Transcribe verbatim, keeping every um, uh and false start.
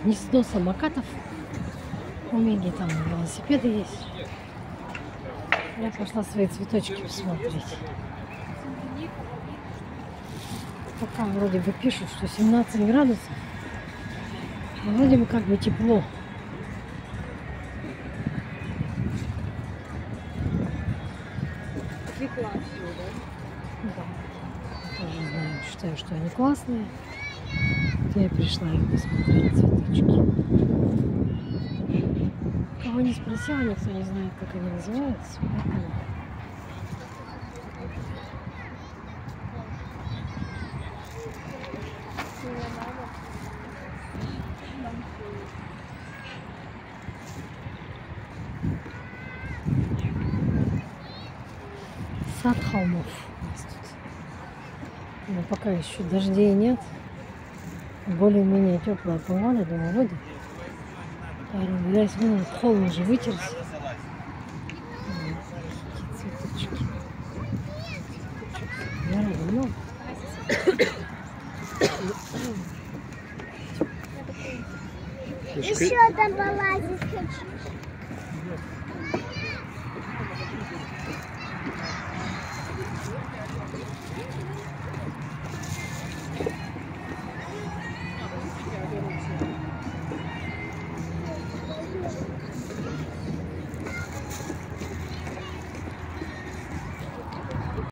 гнездо самокатов. У Меги там велосипеды есть. Я пошла свои цветочки посмотреть. Пока вроде бы пишут, что семнадцать градусов. Но вроде бы как бы тепло. Цветла все, да? Да. Тоже знаю, считаю, что они классные. Вот я пришла их посмотреть, цветочки. Кого не спросила, никто не знает, как они называются. Поэтому... Сад холмов у нас тут. Но пока еще дождей нет. Более-менее теплая погода, думаю, выйду. Гуляюсь, ну, холм уже вытерся. Цветочки. Народу много. Еще там полазить хочу.